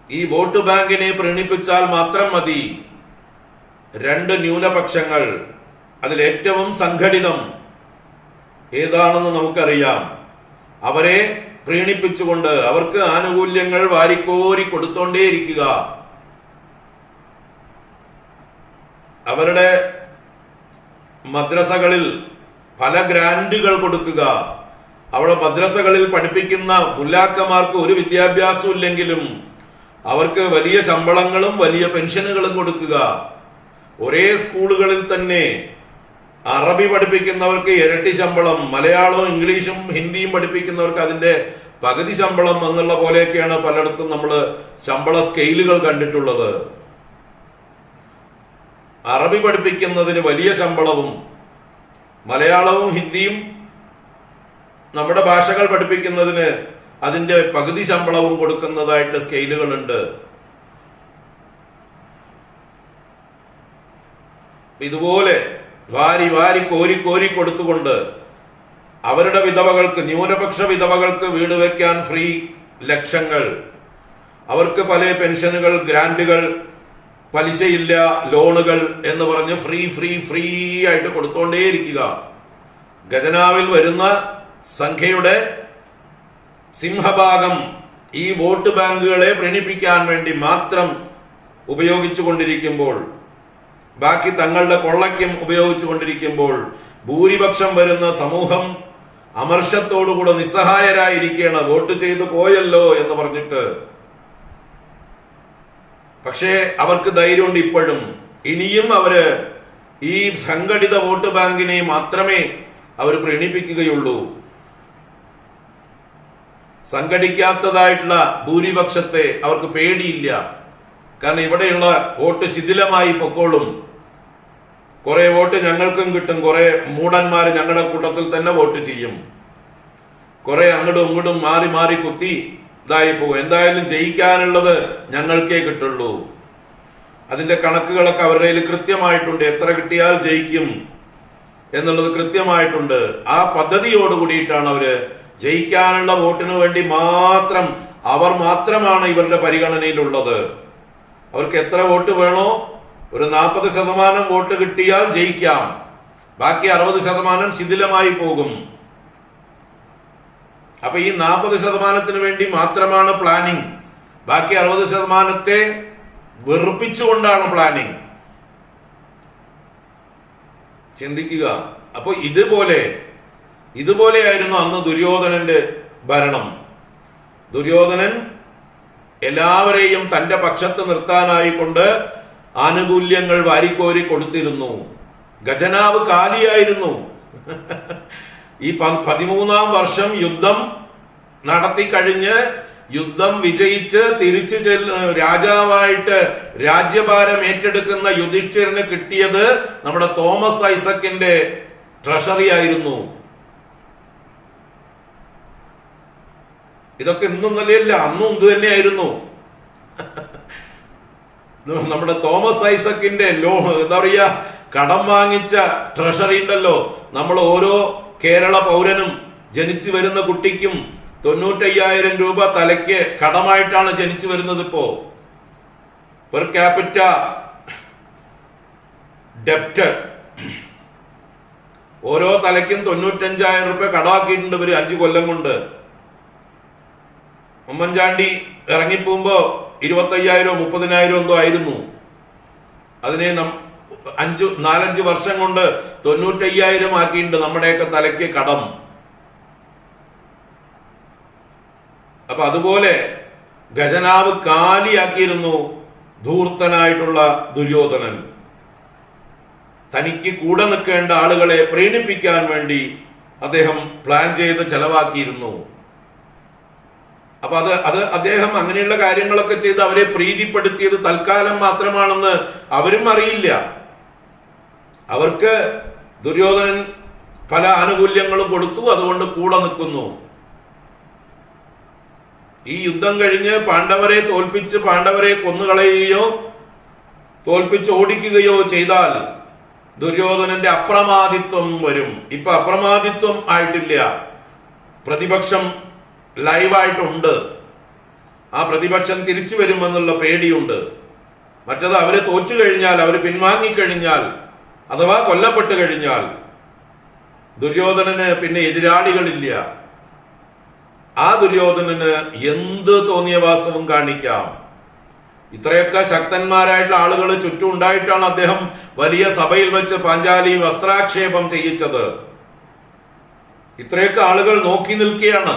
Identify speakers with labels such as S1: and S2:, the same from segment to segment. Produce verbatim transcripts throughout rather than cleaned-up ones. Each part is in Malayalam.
S1: ഈ വോട്ട് ബാങ്കിനെ പ്രീണിപ്പിച്ചാൽ മാത്രം മതി. രണ്ട് ന്യൂനപക്ഷങ്ങൾ, അതിലേറ്റവും സംഘടിതം ഏതാണെന്ന് നമുക്കറിയാം. അവരെ പ്രീണിപ്പിച്ചുകൊണ്ട് അവർക്ക് ആനുകൂല്യങ്ങൾ വാരിക്കോരി കൊടുത്തോണ്ടേയിരിക്കുക, അവരുടെ മദ്രസകളിൽ പല ഗ്രാൻഡുകൾ കൊടുക്കുക, അവിടെ മദ്രസകളിൽ പഠിപ്പിക്കുന്ന മുല്ലാക്കന്മാർക്ക് ഒരു വിദ്യാഭ്യാസവും ഇല്ലെങ്കിലും അവർക്ക് വലിയ ശമ്പളങ്ങളും വലിയ പെൻഷനുകളും കൊടുക്കുക. ഒരേ സ്കൂളുകളിൽ തന്നെ അറബി പഠിപ്പിക്കുന്നവർക്ക് ഇരട്ടി ശമ്പളം, മലയാളവും ഇംഗ്ലീഷും ഹിന്ദിയും പഠിപ്പിക്കുന്നവർക്ക് അതിന്റെ പകുതി ശമ്പളം എന്നുള്ള പോലെയൊക്കെയാണ് പലയിടത്തും നമ്മൾ ശമ്പള സ്കെയിലുകൾ കണ്ടിട്ടുള്ളത്. അറബി പഠിപ്പിക്കുന്നതിന് വലിയ ശമ്പളവും മലയാളവും ഹിന്ദിയും നമ്മുടെ ഭാഷകൾ പഠിപ്പിക്കുന്നതിന് അതിന്റെ പകുതി ശമ്പളവും കൊടുക്കുന്നതായിട്ട് സ്കെയിലുകളുണ്ട്. ഇതുപോലെ വാരി വാരി കോരി കോരി കൊടുത്തുകൊണ്ട് അവരുടെ വിധവകൾക്ക്, ന്യൂനപക്ഷ വിധവകൾക്ക് വീട് വെക്കാൻ ഫ്രീ ലക്ഷങ്ങൾ, അവർക്ക് പല പെൻഷനുകൾ, ഗ്രാൻഡുകൾ, പലിശയില്ല ലോണുകൾ എന്ന് പറഞ്ഞ് ഫ്രീ ഫ്രീ ഫ്രീ ആയിട്ട് കൊടുത്തോണ്ടേയിരിക്കുക. ഖജനാവിൽ വരുന്ന സംഖ്യയുടെ സിംഹഭാഗം ഈ വോട്ട് ബാങ്കുകളെ പ്രീണിപ്പിക്കാൻ വേണ്ടി മാത്രം ഉപയോഗിച്ചു കൊണ്ടിരിക്കുമ്പോൾ, ബാക്കി തങ്ങളുടെ കൊള്ളയ്ക്കും ഉപയോഗിച്ചു കൊണ്ടിരിക്കുമ്പോൾ ഭൂരിപക്ഷം വരുന്ന സമൂഹം അമർഷത്തോടുകൂടെ നിസ്സഹായരായിരിക്കുകയാണ്, വോട്ട് ചെയ്തു പോയല്ലോ എന്ന് പറഞ്ഞിട്ട്. പക്ഷേ അവർക്ക് ധൈര്യമുണ്ട് ഇപ്പോഴും. ഇനിയും അവര് ഈ സംഘടിത വോട്ട് ബാങ്കിനെ മാത്രമേ അവർ പ്രീണിപ്പിക്കുകയുള്ളൂ. സംഘടിക്കാത്തതായിട്ടുള്ള ഭൂരിപക്ഷത്തെ അവർക്ക് പേടിയില്ല. കാരണം ഇവിടെയുള്ള വോട്ട് ശിഥിലമായി പൊക്കോളും, കുറെ വോട്ട് ഞങ്ങൾക്കും കിട്ടും, കുറെ മൂടന്മാര് ഞങ്ങളുടെ കൂട്ടത്തിൽ തന്നെ വോട്ട് ചെയ്യും, കുറെ അങ്ങോട്ടും ഇങ്ങോട്ടും മാറി മാറി കുത്തി ഇതായി പോകും. എന്തായാലും ജയിക്കാനുള്ളത് ഞങ്ങൾക്കേ കിട്ടുള്ളൂ. അതിന്റെ കണക്കുകളൊക്കെ അവരുടെ കയ്യിൽ കൃത്യമായിട്ടുണ്ട്, എത്ര കിട്ടിയാൽ ജയിക്കും എന്നുള്ളത് കൃത്യമായിട്ടുണ്ട്. ആ പദ്ധതിയോട് കൂടിയിട്ടാണ് അവര് ജയിക്കാനുള്ള വോട്ടിന് വേണ്ടി മാത്രം, അവർ മാത്രമാണ് ഇവരുടെ പരിഗണനയിലുള്ളത്. അവർക്ക് എത്ര വോട്ട് വേണോ, ഒരു നാൽപ്പത് ശതമാനം വോട്ട് കിട്ടിയാൽ ജയിക്കാം, ബാക്കി അറുപത് ശതമാനം ശിഥിലമായി പോകും. അപ്പൊ ഈ നാൽപ്പത് ശതമാനത്തിന് വേണ്ടി മാത്രമാണ് പ്ലാനിങ്, ബാക്കി അറുപത് ശതമാനത്തെ വെറുപ്പിച്ചുകൊണ്ടാണ് പ്ലാനിങ്. ചിന്തിക്കുക. അപ്പൊ ഇതുപോലെ ഇതുപോലെയായിരുന്നു അന്ന് ദുര്യോധനന്റെ ഭരണം. ദുര്യോധനൻ എല്ലാവരെയും തന്റെ പക്ഷത്ത് നിർത്താനായിക്കൊണ്ട് ആനുകൂല്യങ്ങൾ വാരിക്കോരി കൊടുത്തിരുന്നു. ഖജനാവ് കാലിയായിരുന്നു. ഈ പതിമൂന്നാം വർഷം യുദ്ധം നടത്തിക്കഴിഞ്ഞ് യുദ്ധം വിജയിച്ച് തിരിച്ചു ചെല്ല രാജാവായിട്ട് രാജ്യഭാരം ഏറ്റെടുക്കുന്ന യുധിഷ്ഠിരന് കിട്ടിയത് നമ്മുടെ തോമസ് ഐസക്കിന്റെ ട്രഷറി ആയിരുന്നു. ഇതൊക്കെ ഇന്നും നിലയില്ല, അന്നും ഇത് തന്നെയായിരുന്നു. നമ്മുടെ തോമസ് ഐസക്കിന്റെ ലോ എന്താ പറയാ കടം വാങ്ങിച്ച ട്രഷറി ഉണ്ടല്ലോ. നമ്മൾ ഓരോ കേരള പൗരനും ജനിച്ചു വരുന്ന കുട്ടിക്കും തൊണ്ണൂറ്റയ്യായിരം രൂപ തലയ്ക്ക് കടമായിട്ടാണ് ജനിച്ചു വരുന്നത്. ഇപ്പോ പെർ ക്യാപിറ്റ ഡെപ്റ്റ് ഓരോ തലയ്ക്കും തൊണ്ണൂറ്റഞ്ചായിരം രൂപ കടമാക്കിയിട്ടുണ്ട് ഇവര് അഞ്ചു കൊല്ലം കൊണ്ട്. ഉമ്മൻചാണ്ടി ഇറങ്ങിപ്പോകുമ്പോ ഇരുപത്തയ്യായിരോ മുപ്പതിനായിരോ എന്തോ ആയിരുന്നു. അതിനെ അഞ്ചു നാലഞ്ച് വർഷം കൊണ്ട് തൊണ്ണൂറ്റയ്യായിരം ആക്കിയിട്ടുണ്ട് നമ്മുടെയൊക്കെ തലയ്ക്ക് കടം. അപ്പൊ അതുപോലെ ഖജനാവ് കാലിയാക്കിയിരുന്നു ധൂർത്തനായിട്ടുള്ള ദുര്യോധനൻ. തനിക്ക് കൂടെ നിൽക്കേണ്ട ആളുകളെ പ്രീണിപ്പിക്കാൻ വേണ്ടി അദ്ദേഹം പ്ലാൻ ചെയ്ത് ചെലവാക്കിയിരുന്നു. അപ്പൊ അത് അത് അദ്ദേഹം അങ്ങനെയുള്ള കാര്യങ്ങളൊക്കെ ചെയ്ത് അവരെ പ്രീതിപ്പെടുത്തിയത് തൽക്കാലം മാത്രമാണെന്ന് അവരും അറിയില്ല. അവർക്ക് ദുര്യോധനൻ പല ആനുകൂല്യങ്ങളും കൊടുത്തു, അതുകൊണ്ട് കൂടെ നിൽക്കുന്നു. ഈ യുദ്ധം കഴിഞ്ഞ് പാണ്ഡവരെ തോൽപ്പിച്ച് പാണ്ഡവരെ കൊന്നുകളയുകയോ തോൽപ്പിച്ച് ഓടിക്കുകയോ ചെയ്താൽ ദുര്യോധനന്റെ അപ്രമാദിത്വം വരും. ഇപ്പൊ അപ്രമാദിത്വം ആയിട്ടില്ല, പ്രതിപക്ഷം ലൈവായിട്ടുണ്ട്. ആ പ്രതിപക്ഷം തിരിച്ചു വരുമെന്നുള്ള പേടിയുണ്ട്. മറ്റത് അവര് തോറ്റു കഴിഞ്ഞാൽ, അവർ പിൻവാങ്ങിക്കഴിഞ്ഞാൽ, അഥവാ കൊല്ലപ്പെട്ടു കഴിഞ്ഞാൽ ദുര്യോധനന് പിന്നെ എതിരാളികളില്ല. ആ ദുര്യോധനന് എന്ത് തോന്നിയവാസവും കാണിക്കാം. ഇത്രയൊക്കെ ശക്തന്മാരായിട്ടുള്ള ആളുകൾ ചുറ്റും ഉണ്ടായിട്ടാണ് അദ്ദേഹം വലിയ സഭയിൽ വെച്ച് പാഞ്ചാലി വസ്ത്രാക്ഷേപം ചെയ്യിച്ചത്. ഇത്രയൊക്കെ ആളുകൾ നോക്കി നിൽക്കുകയാണ്.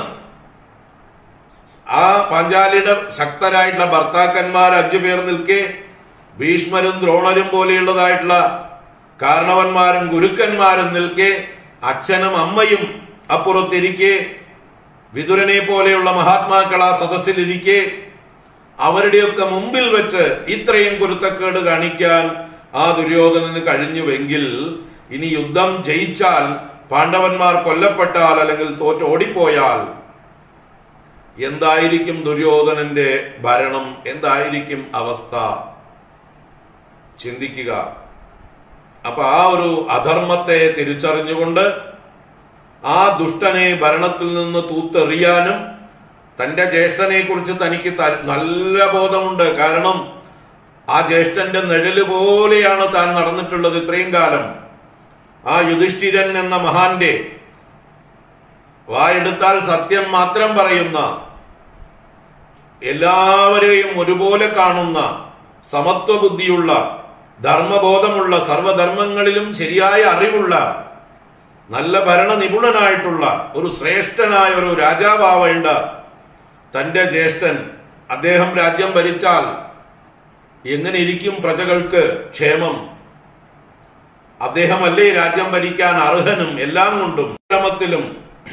S1: ആ പാഞ്ചാലിയുടെ ശക്തരായിട്ടുള്ള ഭർത്താക്കന്മാർ അഞ്ചു പേർ നിൽക്കെ, ഭീഷ്മരും ദ്രോണരും പോലെയുള്ളതായിട്ടുള്ള കാരണവന്മാരും ഗുരുക്കന്മാരും നിൽക്കെ, അച്ഛനും അമ്മയും അപ്പുറത്തിരിക്കെ, വിതുരനെ പോലെയുള്ള മഹാത്മാക്കൾ ആ സദസ്സിലിരിക്കെ, അവരുടെയൊക്കെ മുമ്പിൽ വെച്ച് ഇത്രയും കുരുത്തക്കേട് കാണിക്കാൻ ആ ദുര്യോധനന് കഴിഞ്ഞുവെങ്കിൽ, ഇനി യുദ്ധം ജയിച്ചാൽ, പാണ്ഡവന്മാർ കൊല്ലപ്പെട്ടാൽ അല്ലെങ്കിൽ തോറ്റ് ഓടിപ്പോയാൽ എന്തായിരിക്കും ദുര്യോധനന്റെ ഭരണം, എന്തായിരിക്കും അവസ്ഥ? ചിന്തിക്കുക. അപ്പൊ ആ ഒരു അധർമ്മത്തെ തിരിച്ചറിഞ്ഞുകൊണ്ട് ആ ദുഷ്ടനെ ഭരണത്തിൽ നിന്ന് തൂത്തെറിയാനും, തന്റെ ജ്യേഷ്ഠനെ കുറിച്ച് തനിക്ക് നല്ല ബോധമുണ്ട്. കാരണം ആ ജ്യേഷ്ഠന്റെ നിഴല് പോലെയാണ് താൻ നടന്നിട്ടുള്ളത് ഇത്രയും കാലം. ആ യുധിഷ്ഠിരൻ എന്ന മഹാന്റെ വായെടുത്താൽ സത്യം മാത്രം പറയുന്ന, എല്ലാവരെയും ഒരുപോലെ കാണുന്ന, സമത്വ ബുദ്ധിയുള്ള, ധർമ്മബോധമുള്ള, സർവധർമ്മങ്ങളിലും ശരിയായ അറിവുള്ള, നല്ല ഭരണ നിപുണനായിട്ടുള്ള ഒരു ശ്രേഷ്ഠനായ ഒരു രാജാവാവേണ്ട തന്റെ ജ്യേഷ്ഠൻ, അദ്ദേഹം രാജ്യം ഭരിച്ചാൽ എങ്ങനെ ഇരിക്കും പ്രജകൾക്ക് ക്ഷേമം? അദ്ദേഹമല്ലേ രാജ്യം ഭരിക്കാൻ അർഹനും എല്ലാം കൊണ്ടും. ക്രമത്തിലും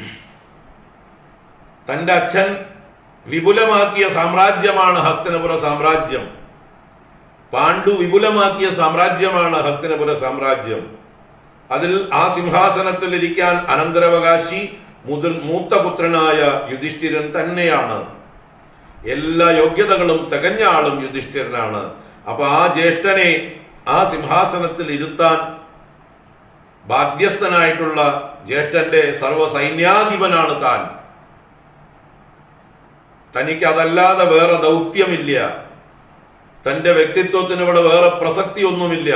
S1: തന്റെ അച്ഛൻ വിപുലമാക്കിയ സാമ്രാജ്യമാണ് ഹസ്തിനപുര സാമ്രാജ്യം. പാണ്ഡു വിപുലമാക്കിയ സാമ്രാജ്യമാണ് ഹസ്തിനപുര സാമ്രാജ്യം. അതിൽ ആ സിംഹാസനത്തിൽ ഇരിക്കാൻ അനന്തരാവകാശി മുതൽ മൂത്ത പുത്രനായ യുധിഷ്ഠിരൻ തന്നെയാണ്. എല്ലാ യോഗ്യതകളും തികഞ്ഞ ആളും യുധിഷ്ഠിരനാണ്. അപ്പൊ ആ ജ്യേഷ്ഠനെ ആ സിംഹാസനത്തിൽ ഇരുത്താൻ ബാധ്യസ്ഥനായിട്ടുള്ള ജ്യേഷ്ഠന്റെ സർവ്വസൈന്യാധിപനാണ് താൻ. തനിക്ക് അതല്ലാതെ വേറെ ദൗത്യമില്ല. തന്റെ വ്യക്തിത്വത്തിന് ഇവിടെ വേറെ പ്രസക്തി ഒന്നുമില്ല.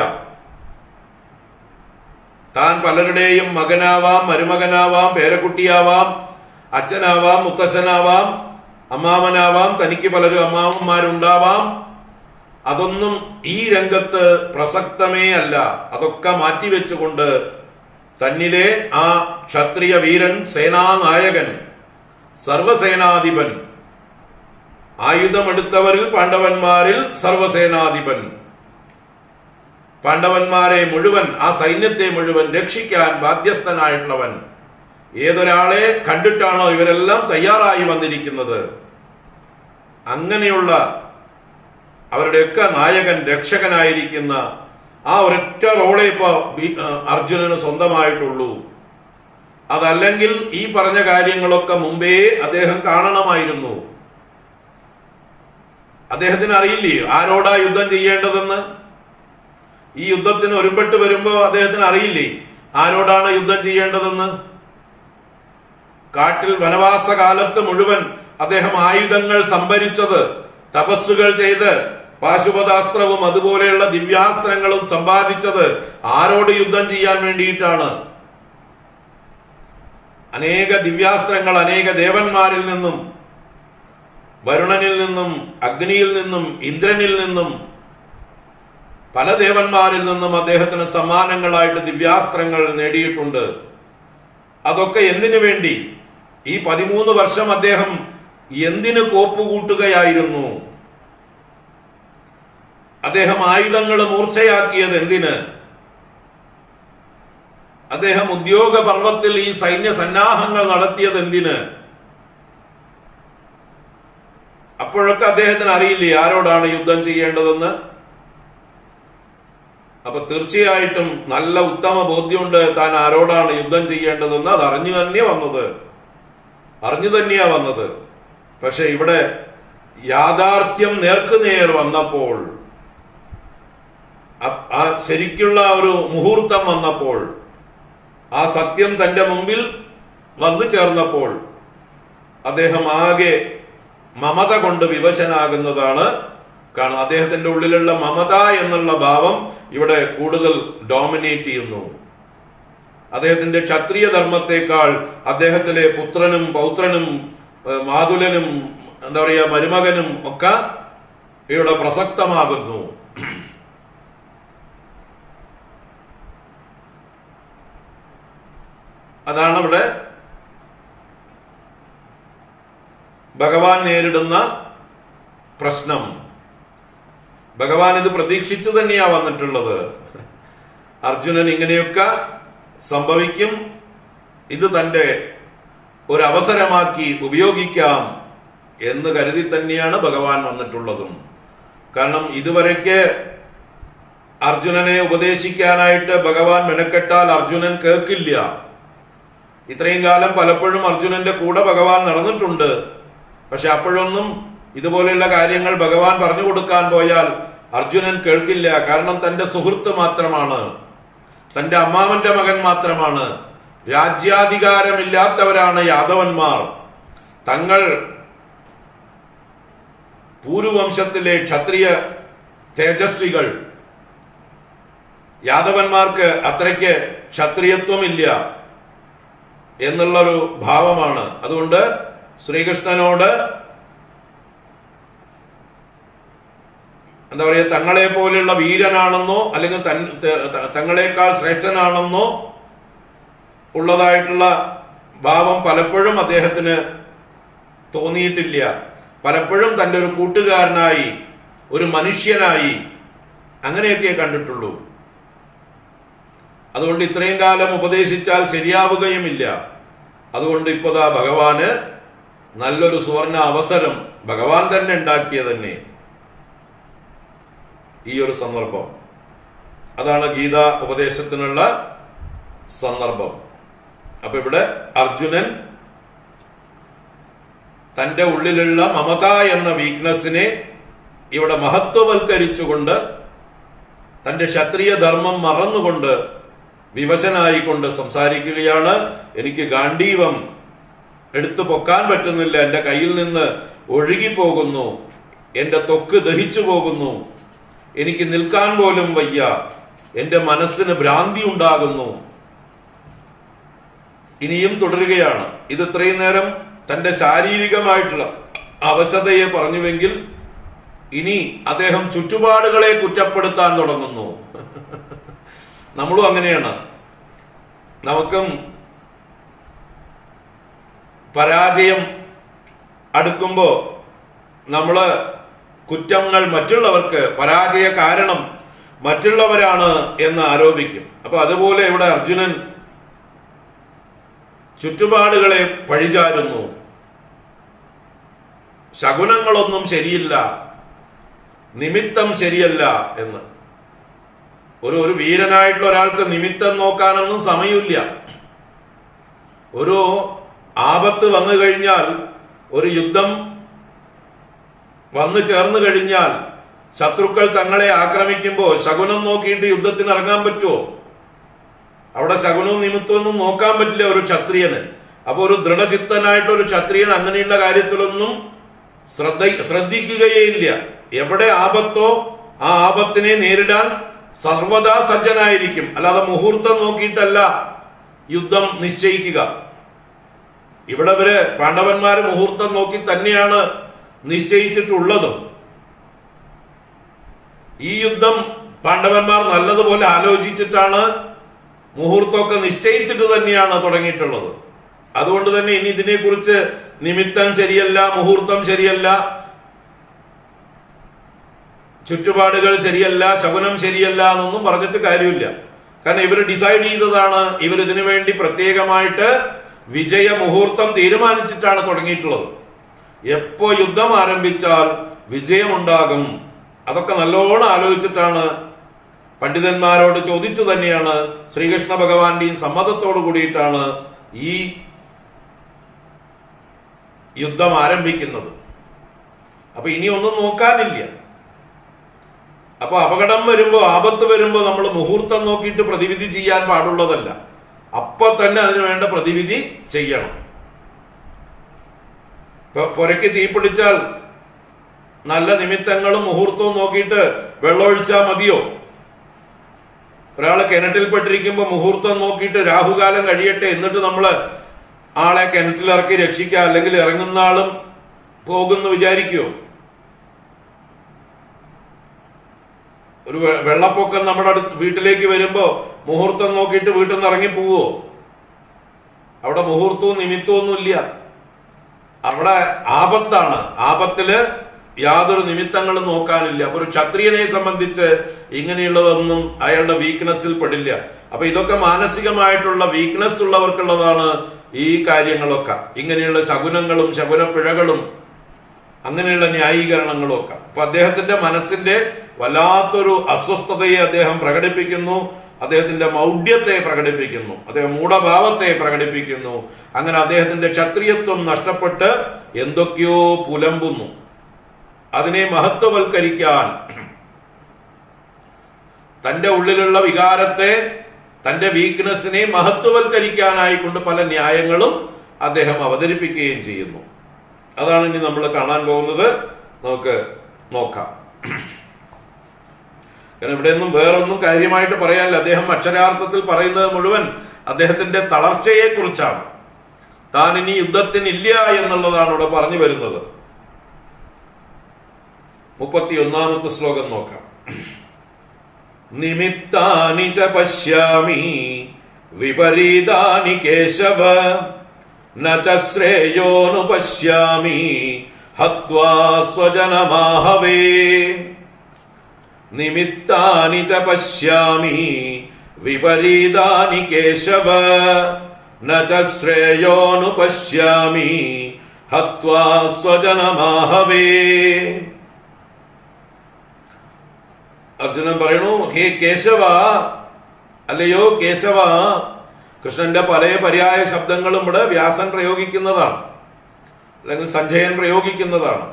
S1: താൻ പലരുടെയും മകനാവാം, മരുമകനാവാം, പേരക്കുട്ടിയാവാം, അച്ഛനാവാം, മുത്തച്ഛനാവാം, അമ്മാവനാവാം, തനിക്ക് പലരും അമ്മാവന്മാരുണ്ടാവാം. അതൊന്നും ഈ രംഗത്ത് പ്രസക്തമേ അല്ല. അതൊക്കെ മാറ്റിവെച്ചുകൊണ്ട് തന്നിലെ ആ ക്ഷത്രിയ വീരൻ, സേനാനായകൻ, സർവസേനാധിപൻ, ആയുധമെടുത്തവരിൽ പാണ്ഡവന്മാരിൽ സർവസേനാധിപൻ, പാണ്ഡവന്മാരെ മുഴുവൻ, ആ സൈന്യത്തെ മുഴുവൻ രക്ഷിക്കാൻ ബാധ്യസ്ഥനായിട്ടുള്ളവൻ, ഏതൊരാളെ കണ്ടിട്ടാണോ ഇവരെല്ലാം തയ്യാറായി വന്നിരിക്കുന്നത്, അങ്ങനെയുള്ള അവരുടെയൊക്കെ നായകൻ, രക്ഷകനായിരിക്കുന്ന ആ ഒരൊറ്റ റോളെ ഇപ്പൊ അർജുനന് സ്വന്തമായിട്ടുള്ളൂ. അതല്ലെങ്കിൽ ഈ പറഞ്ഞ കാര്യങ്ങളൊക്കെ മുമ്പേ അദ്ദേഹം കാണണമായിരുന്നു. അദ്ദേഹത്തിന് അറിയില്ലേ ആരോടാ യുദ്ധം ചെയ്യേണ്ടതെന്ന്? ഈ യുദ്ധത്തിന് ഒരുമ്പെട്ട് വരുമ്പോ അദ്ദേഹത്തിന് അറിയില്ലേ ആരോടാണ് യുദ്ധം ചെയ്യേണ്ടതെന്ന്? കാട്ടിൽ വനവാസ കാലത്ത് മുഴുവൻ അദ്ദേഹം ആയുധങ്ങൾ സംഭരിച്ചത്, തപസ്സുകൾ ചെയ്ത് പാശുപതാസ്ത്രവും അതുപോലെയുള്ള ദിവ്യാസ്ത്രങ്ങളും സമ്പാദിച്ചത് ആരോട് യുദ്ധം ചെയ്യാൻ വേണ്ടിയിട്ടാണ്? അനേക ദിവ്യാസ്ത്രങ്ങൾ അനേക ദേവന്മാരിൽ നിന്നും, വരുണനിൽ നിന്നും, അഗ്നിയിൽ നിന്നും, ഇന്ദ്രനിൽ നിന്നും, പല ദേവന്മാരിൽ നിന്നും അദ്ദേഹത്തിന് സമ്മാനങ്ങളായിട്ട് ദിവ്യാസ്ത്രങ്ങൾ നേടിയിട്ടുണ്ട്. അതൊക്കെ എന്തിനു വേണ്ടി? ഈ പതിമൂന്ന് വർഷം അദ്ദേഹം എന്തിന് കോപ്പുകൂട്ടുകയായിരുന്നു? അദ്ദേഹം ആയുധങ്ങൾ മൂർച്ചയാക്കിയത് എന്തിന്? അദ്ദേഹം ഉദ്യോഗ പർവത്തിൽ ഈ സൈന്യ സന്നാഹങ്ങൾ നടത്തിയത് എന്തിന്? അപ്പോഴൊക്കെ അദ്ദേഹത്തിന് അറിയില്ലേ ആരോടാണ് യുദ്ധം ചെയ്യേണ്ടതെന്ന്? അപ്പൊ തീർച്ചയായിട്ടും നല്ല ഉത്തമ ബോധ്യമുണ്ട് താൻ ആരോടാണ് യുദ്ധം ചെയ്യേണ്ടതെന്ന്. അത് അറിഞ്ഞു തന്നെ വന്നത്, അറിഞ്ഞു തന്നെയാ വന്നത്. പക്ഷെ ഇവിടെ യാഥാർത്ഥ്യം നേർക്കുനേർ വന്നപ്പോൾ, ആ ശരിക്കുള്ള ഒരു മുഹൂർത്തം വന്നപ്പോൾ, ആ സത്യം തന്റെ മുമ്പിൽ വന്നു ചേർന്നപ്പോൾ അദ്ദേഹം ആകെ മമത കൊണ്ട് വിവശനാകുന്നതാണ് കാണും. അദ്ദേഹത്തിന്റെ ഉള്ളിലുള്ള മമത എന്നുള്ള ഭാവം ഇവിടെ കൂടുതൽ ഡോമിനേറ്റ് ചെയ്യുന്നു. അദ്ദേഹത്തിന്റെ ക്ഷത്രിയ ധർമ്മത്തെക്കാൾ അദ്ദേഹത്തിലെ പുത്രനും പൗത്രനും മാതുലനും എന്താ പറയുക മരുമകനും ഒക്കെ ഇവിടെ പ്രസക്തമാകുന്നു. അതാണ് ഇവിടെ ഭഗവാൻ നേരിടുന്ന പ്രശ്നം. ഭഗവാൻ ഇത് പ്രതീക്ഷിച്ചു തന്നെയാ വന്നിട്ടുള്ളത്. അർജുനൻ ഇങ്ങനെയൊക്കെ സംഭവിക്കും, ഇത് തന്റെ ഒരു അവസരമാക്കി ഉപയോഗിക്കാം എന്ന് കരുതി തന്നെയാണ് ഭഗവാൻ വന്നിട്ടുള്ളതും. കാരണം ഇതുവരെയ്ക്ക് അർജുനനെ ഉപദേശിക്കാനായിട്ട് ഭഗവാൻ മെനക്കെട്ടാൽ അർജുനൻ കേൾക്കില്ല. ഇത്രയും കാലം പലപ്പോഴും അർജുനന്റെ കൂടെ ഭഗവാൻ നടന്നിട്ടുണ്ട്. പക്ഷെ അപ്പോഴൊന്നും ഇതുപോലെയുള്ള കാര്യങ്ങൾ ഭഗവാൻ പറഞ്ഞു കൊടുക്കാൻ പോയാൽ അർജുനൻ കേൾക്കില്ല. കാരണം തന്റെ സുഹൃത്ത് മാത്രമാണ്, തന്റെ അമ്മാവന്റെ മകൻ മാത്രമാണ്. രാജ്യാധികാരമില്ലാത്തവരാണ് യാദവന്മാർ. തങ്ങൾ പൂരുവംശത്തിലെ ക്ഷത്രിയ തേജസ്വികൾ. യാദവന്മാർക്ക് അത്രയ്ക്ക് ക്ഷത്രിയത്വമില്ല എന്നുള്ളൊരു ഭാവമാണ്. അതുകൊണ്ട് ശ്രീകൃഷ്ണനോട് എന്താ പറയുക, തങ്ങളെ പോലെയുള്ള വീരനാണെന്നോ അല്ലെങ്കിൽ തങ്ങളെക്കാൾ ശ്രേഷ്ഠനാണെന്നോ ഉള്ളതായിട്ടുള്ള ഭാവം പലപ്പോഴും അദ്ദേഹത്തിന് തോന്നിയിട്ടില്ല. പലപ്പോഴും തൻ്റെ ഒരു കൂട്ടുകാരനായി, ഒരു മനുഷ്യനായി അങ്ങനെയൊക്കെ കണ്ടിട്ടുള്ളൂ. അതുകൊണ്ട് ഇത്രയും കാലം ഉപദേശിച്ചാൽ ശരിയാവുകയുമില്ല. അതുകൊണ്ട് ഇപ്പോഴാ ഭഗവാന് നല്ലൊരു സുവർണ അവസരം ഭഗവാൻ തന്നെ ഉണ്ടാക്കിയ തന്നെ ഈ ഒരു സന്ദർഭം. അതാണ് ഗീതാ ഉപദേശത്തിനുള്ള സന്ദർഭം. അപ്പൊ ഇവിടെ അർജുനൻ തന്റെ ഉള്ളിലുള്ള മമത എന്ന വീക്ക്നെസ്സിനെ ഇവിടെ മഹത്വവൽക്കരിച്ചുകൊണ്ട് തന്റെ ക്ഷത്രിയ ധർമ്മം മറന്നുകൊണ്ട് വിവശനായിക്കൊണ്ട് സംസാരിക്കുകയാണ്. എനിക്ക് ഗാണ്ഡീവം എടുത്തു പൊക്കാൻ പറ്റുന്നില്ല, എന്റെ കയ്യിൽ നിന്ന് ഒഴുകിപ്പോകുന്നു, എന്റെ ത്വക്ക് ദഹിച്ചു പോകുന്നു, എനിക്ക് നിൽക്കാൻ പോലും വയ്യ, എന്റെ മനസ്സിന് ഭ്രാന്തി ഉണ്ടാകുന്നു. ഇനിയും തുടരുകയാണ്. ഇത് ഇത്രയും നേരം തന്റെ ശാരീരികമായിട്ടുള്ള അവശതയെ പറഞ്ഞുവെങ്കിൽ ഇനി അദ്ദേഹം ചുറ്റുപാടുകളെ കുറ്റപ്പെടുത്താൻ തുടങ്ങുന്നു. നമ്മളും അങ്ങനെയാണ്. നമുക്കും പരാജയം അടുക്കുമ്പോ നമ്മള് കുറ്റങ്ങൾ മറ്റുള്ളവർക്ക്, പരാജയ കാരണം മറ്റുള്ളവരാണ് എന്ന് ആരോപിക്കും. അപ്പൊ അതുപോലെ ഇവിടെ അർജുനൻ ചുറ്റുപാടുകളെ പഴിചാരുന്നു. ശകുനങ്ങളൊന്നും ശരിയില്ല, നിമിത്തം ശരിയല്ല എന്ന്. ഒരു ഒരു വീരനായിട്ടുള്ള ഒരാൾക്ക് നിമിത്തം നോക്കാനൊന്നും സമയമില്ല. ഒരു ആപത്ത് വന്നു കഴിഞ്ഞാൽ, ഒരു യുദ്ധം വന്നു ചേർന്ന് കഴിഞ്ഞാൽ, ശത്രുക്കൾ തങ്ങളെ ആക്രമിക്കുമ്പോൾ ശകുനം നോക്കിയിട്ട് യുദ്ധത്തിന് ഇറങ്ങാൻ പറ്റുമോ? അവിടെ ശകുനവും നിമിത്തമൊന്നും നോക്കാൻ പറ്റില്ല ഒരു ക്ഷത്രിയന്. അപ്പൊ ഒരു ദൃഢചിത്തനായിട്ടുള്ള ഒരു ക്ഷത്രിയൻ അങ്ങനെയുള്ള കാര്യത്തിലൊന്നും ശ്രദ്ധ ശ്രദ്ധിക്കുകയേ ഇല്ല. എവിടെ ആപത്തോ ആ ആപത്തിനെ നേരിടാൻ സർവദാ സജ്ജനായിരിക്കും. അല്ലാതെ മുഹൂർത്തം നോക്കിയിട്ടല്ല യുദ്ധം നിശ്ചയിക്കുക. ഇവിടെ ഇവര് പാണ്ഡവന്മാര് മുഹൂർത്തം നോക്കി തന്നെയാണ് നിശ്ചയിച്ചിട്ടുള്ളതും. ഈ യുദ്ധം പാണ്ഡവന്മാർ നല്ലതുപോലെ ആലോചിച്ചിട്ടാണ്, മുഹൂർത്തമൊക്കെ നിശ്ചയിച്ചിട്ട് തന്നെയാണ് തുടങ്ങിയിട്ടുള്ളത്. അതുകൊണ്ട് തന്നെ ഇനി ഇതിനെക്കുറിച്ച് നിമിത്തം ശരിയല്ല, മുഹൂർത്തം ശരിയല്ല, ചുറ്റുപാടുകൾ ശരിയല്ല, ശകുനം ശരിയല്ല എന്നൊന്നും പറഞ്ഞിട്ട് കാര്യമില്ല. കാരണം ഇവർ ഡിസൈഡ് ചെയ്തതാണ്. ഇവർ ഇതിനു വേണ്ടി പ്രത്യേകമായിട്ട് വിജയ മുഹൂർത്തം തീരുമാനിച്ചിട്ടാണ് തുടങ്ങിയിട്ടുള്ളത്. എപ്പോ യുദ്ധം ആരംഭിച്ചാൽ വിജയമുണ്ടാകും, അതൊക്കെ നല്ലോണം ആലോചിച്ചിട്ടാണ്, പണ്ഡിതന്മാരോട് ചോദിച്ചു തന്നെയാണ്, ശ്രീകൃഷ്ണ ഭഗവാന്റെയും സമ്മതത്തോടു കൂടിയിട്ടാണ് ഈ യുദ്ധം ആരംഭിക്കുന്നത്. അപ്പൊ ഇനി ഒന്നും നോക്കാനില്ല. അപ്പൊ അപകടം വരുമ്പോ, ആപത്ത് വരുമ്പോ നമ്മൾ മുഹൂർത്തം നോക്കിയിട്ട് പ്രതിവിധി ചെയ്യാൻ പാടുള്ളതല്ല. അപ്പൊ തന്നെ അതിനു വേണ്ട പ്രതിവിധി ചെയ്യണം. ഇപ്പൊ പുരയ്ക്ക് തീ പിടിച്ചാൽ നല്ല നിമിത്തങ്ങളും മുഹൂർത്തവും നോക്കിയിട്ട് വെള്ളമൊഴിച്ചാൽ മതിയോ? ഒരാള് കിണറ്റിൽപ്പെട്ടിരിക്കുമ്പോ മുഹൂർത്തം നോക്കിയിട്ട് രാഹുകാലം കഴിയട്ടെ എന്നിട്ട് നമ്മള് ആളെ കിണറ്റിലിറക്കി രക്ഷിക്കുക, അല്ലെങ്കിൽ ഇറങ്ങുന്ന ആളും പോകുന്നു വിചാരിക്കുവോ? ഒരു വെള്ളപ്പൊക്കം നമ്മുടെ അടുത്ത് വീട്ടിലേക്ക് വരുമ്പോ മുഹൂർത്തം നോക്കിയിട്ട് വീട്ടിൽ നിന്ന് ഇറങ്ങി പോവോ? അവിടെ മുഹൂർത്തവും നിമിത്തവും ഒന്നും ഇല്ല. അവിടെ ആപത്താണ്. ആപത്തില് യാതൊരു നിമിത്തങ്ങളും നോക്കാനില്ല. അപ്പൊ ഒരു ക്ഷത്രിയനെ സംബന്ധിച്ച് ഇങ്ങനെയുള്ളതൊന്നും അയാളുടെ വീക്ക്നെസ്സിൽ പെടില്ല. അപ്പൊ ഇതൊക്കെ മാനസികമായിട്ടുള്ള വീക്ക്നെസ് ഉള്ളവർക്കുള്ളതാണ് ഈ കാര്യങ്ങളൊക്കെ. ഇങ്ങനെയുള്ള ശകുനങ്ങളും ശകുനപ്പിഴകളും അങ്ങനെയുള്ള ന്യായീകരണങ്ങളും ഒക്കെ. അപ്പൊ അദ്ദേഹത്തിന്റെ മനസ്സിന്റെ വല്ലാത്തൊരു അസ്വസ്ഥതയെ അദ്ദേഹം പ്രകടിപ്പിക്കുന്നു, അദ്ദേഹത്തിന്റെ മൗഢ്യത്തെ പ്രകടിപ്പിക്കുന്നു, അദ്ദേഹം മൂഢഭാവത്തെ പ്രകടിപ്പിക്കുന്നു. അങ്ങനെ അദ്ദേഹത്തിന്റെ ക്ഷത്രിയത്വം നഷ്ടപ്പെട്ട് എന്തൊക്കെയോ പുലമ്പുന്നു. അതിനെ മഹത്വവൽക്കരിക്കാൻ, തന്റെ ഉള്ളിലുള്ള വികാരത്തെ, തന്റെ വീക്ക്നെസ്സിനെ മഹത്വവൽക്കരിക്കാനായിക്കൊണ്ട് പല ന്യായങ്ങളും അദ്ദേഹം അവതരിപ്പിക്കുകയും ചെയ്യുന്നു. അതാണ് ഇനി നമ്മൾ കാണാൻ പോകുന്നത്. നമുക്ക് നോക്കാം. കാരണം ഇവിടെ ഒന്നും വേറൊന്നും കാര്യമായിട്ട് പറയാനില്ല. അദ്ദേഹം അക്ഷരാർത്ഥത്തിൽ പറയുന്നത് മുഴുവൻ അദ്ദേഹത്തിന്റെ തളർച്ചയെ കുറിച്ചാണ്. താൻ ഇനി യുദ്ധത്തിനില്ല എന്നുള്ളതാണ് ഇവിടെ പറഞ്ഞു വരുന്നത്. മുപ്പത്തി ഒന്നാമത്തെ ശ്ലോകം നോക്കാം. നിമിത്താനി ച പശ്യാമി വിപരീതാനി കേശവ ന ച ശ്രേയോനു പശ്യാമി ഹത്വാ സ്വജനമാഹവേ. നിമിത്താനി ച പശ്യാമി വിപരീതാനി കേശവ ന ച ശ്രേയോനു പശ്യാമി ഹത്വാ സ്വജനമാഹവേ. അർജുനൻ പറയണു, ഹേ കേശവ, അല്ലയോ കേശവ. കൃഷ്ണന്റെ പല പര്യായ ശബ്ദങ്ങളും ഇവിടെ വ്യാസൻ പ്രയോഗിക്കുന്നതാണ്, അല്ലെങ്കിൽ സഞ്ജയൻ പ്രയോഗിക്കുന്നതാണ്.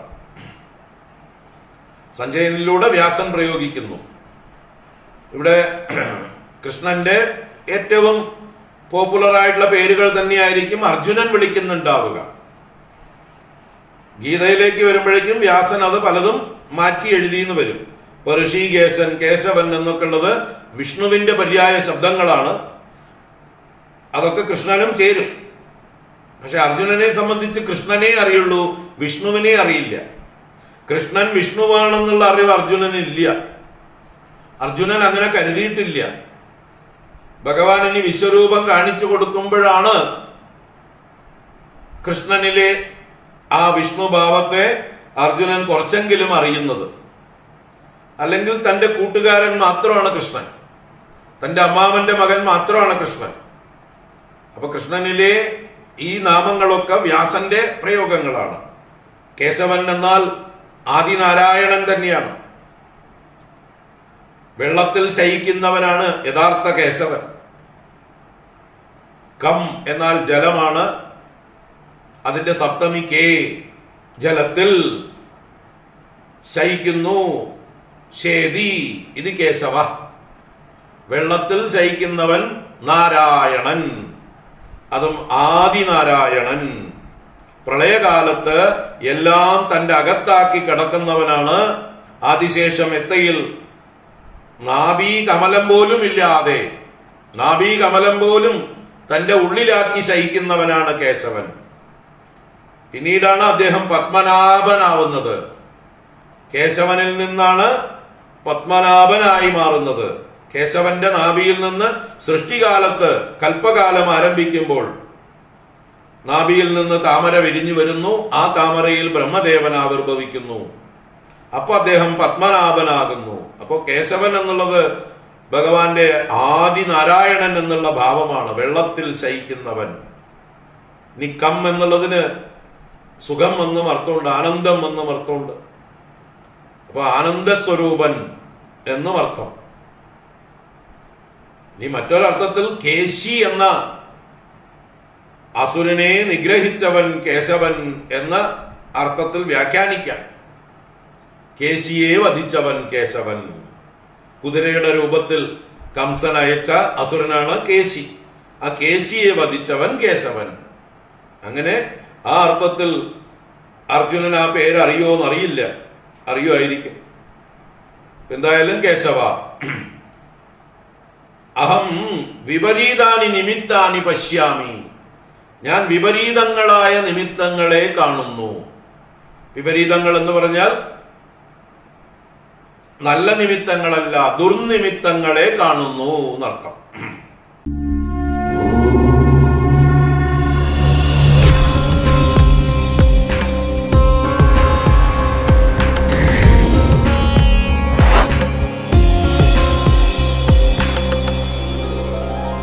S1: സഞ്ജയനിലൂടെ വ്യാസൻ പ്രയോഗിക്കുന്നു. ഇവിടെ കൃഷ്ണന്റെ ഏറ്റവും പോപ്പുലർ ആയിട്ടുള്ള പേരുകൾ തന്നെയായിരിക്കും അർജുനൻ വിളിക്കുന്നുണ്ടാവുക. ഗീതയിലേക്ക് വരുമ്പോഴേക്കും വ്യാസൻ അത് പലതും മാറ്റി എഴുതിയെന്ന് വരും. ഇപ്പൊ ഋഷികേശൻ, കേശവൻ എന്നൊക്കെ ഉള്ളത് വിഷ്ണുവിന്റെ പര്യായ ശബ്ദങ്ങളാണ്. അതൊക്കെ കൃഷ്ണനും ചേരും. പക്ഷെ അർജുനനെ സംബന്ധിച്ച് കൃഷ്ണനെ അറിയുള്ളൂ, വിഷ്ണുവിനെ അറിയില്ല. കൃഷ്ണൻ വിഷ്ണുവാണെന്നുള്ള അറിവ് അർജുനനില്ല. അർജുനൻ അങ്ങനെ കരുതിയിട്ടില്ല. ഭഗവാൻ ഇനി വിശ്വരൂപം കാണിച്ചു കൊടുക്കുമ്പോഴാണ് കൃഷ്ണനിലെ ആ വിഷ്ണുഭാവത്തെ അർജുനൻ കുറച്ചെങ്കിലും അറിയുന്നത്. അല്ലെങ്കിൽ തന്റെ കൂട്ടുകാരൻ മാത്രമാണ് കൃഷ്ണൻ, തന്റെ അമ്മാവന്റെ മകൻ മാത്രമാണ് കൃഷ്ണൻ. അപ്പൊ കൃഷ്ണനിലെ ഈ നാമങ്ങളൊക്കെ വ്യാസന്റെ പ്രയോഗങ്ങളാണ്. കേശവൻ എന്നാൽ ആദിനാരായണൻ തന്നെയാണ്. വെള്ളത്തിൽ ശയിക്കുന്നവനാണ് യഥാർത്ഥ കേശവൻ. കം എന്നാൽ ജലമാണ്. അതിന്റെ സപ്തമി കേ, ജലത്തിൽ ശയിക്കുന്നു. ശേതി, ഇത് കേശവ. വെള്ളത്തിൽ ശയിക്കുന്നവൻ നാരായണൻ, അതും ആദിനാരായണൻ. പ്രളയകാലത്ത് എല്ലാം തന്റെ അകത്താക്കി കിടക്കുന്നവനാണ്. ആദിശേഷം എത്തയിൽ നാഭീ കമലം പോലും ഇല്ലാതെ, നാഭീ കമലം പോലും തന്റെ ഉള്ളിലാക്കി ശയിക്കുന്നവനാണ് കേശവൻ. പിന്നീടാണ് അദ്ദേഹം പത്മനാഭനാവുന്നത്. കേശവനിൽ നിന്നാണ് പത്മനാഭനായി മാറുന്നത്. കേശവന്റെ നാഭിയിൽ നിന്ന് സൃഷ്ടികാലത്ത് കൽപ്പകാലം ആരംഭിക്കുമ്പോൾ നാഭിയിൽ നിന്ന് താമര വിരിഞ്ഞു വരുന്നു. ആ താമരയിൽ ബ്രഹ്മദേവൻ ആവിർഭവിക്കുന്നു. അപ്പൊ അദ്ദേഹം പത്മനാഭനാകുന്നു. അപ്പോ കേശവൻ എന്നുള്ളത് ഭഗവാന്റെ ആദിനാരായണൻ എന്നുള്ള ഭാവമാണ്, വെള്ളത്തിൽ ശയിക്കുന്നവൻ. നിക്കം എന്നുള്ളതിന് സുഖം എന്നും അർത്ഥമുണ്ട്, ആനന്ദം എന്നും അർത്ഥമുണ്ട്. അപ്പൊ ആനന്ദസ്വരൂപൻ എന്നും അർത്ഥം. ഇനി മറ്റൊരർത്ഥത്തിൽ കേശി എന്ന അസുരനെ നിഗ്രഹിച്ചവൻ കേശവൻ എന്ന അർത്ഥത്തിൽ വ്യാഖ്യാനിക്കാം. കേശിയെ വധിച്ചവൻ കേശവൻ. കുതിരയുടെ രൂപത്തിൽ കംസൻ അയച്ച അസുരനാണ് കേശി. ആ കേശിയെ വധിച്ചവൻ കേശവൻ. അങ്ങനെ ആ അർത്ഥത്തിൽ അർജുനൻ ആ പേര് അറിയോന്ന് അറിയില്ല, അറിയുമായിരിക്കും. എന്തായാലും കേശവ, അഹം വിപരീതാനി നിമിത്താനി പശ്യാമി, ഞാൻ വിപരീതങ്ങളായ നിമിത്തങ്ങളെ കാണുന്നു. വിപരീതങ്ങൾ എന്ന് പറഞ്ഞാൽ നല്ല നിമിത്തങ്ങളല്ല, ദുർനിമിത്തങ്ങളെ കാണുന്നു എന്നർത്ഥം.